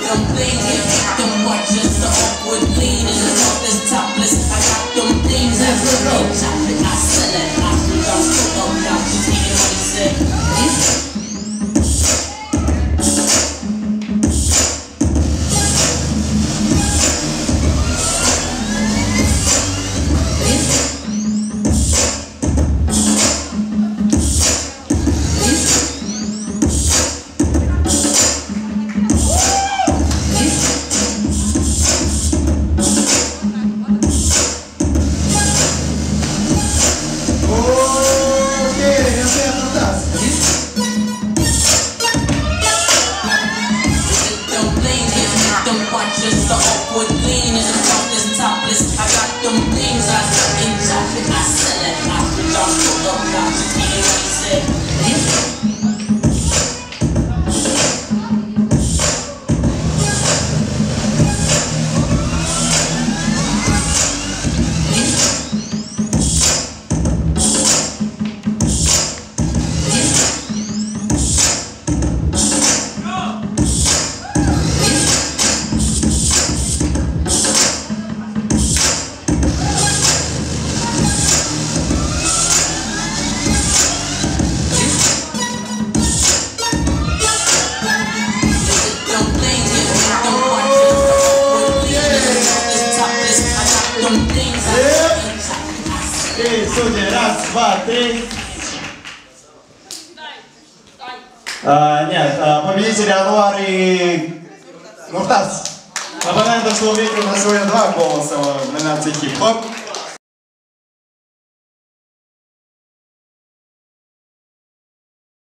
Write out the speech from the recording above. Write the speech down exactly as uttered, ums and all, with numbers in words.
them things, hit them watches, the awkward lean and the topless topless. I got them things that's a real chocolate. I sell it, I think I'm so obnoxious. You know what he said? Just the awkward lean and the topless topless. I got them things I suck in chocolate. I sell it. I think I'm so obnoxious. You know what he said? Окей, судьи, раз, два, три. А, нет, а, победители Анвар и Нуртас. Оппонентов, что увидели на сегодня два голоса в номинации хип-хоп.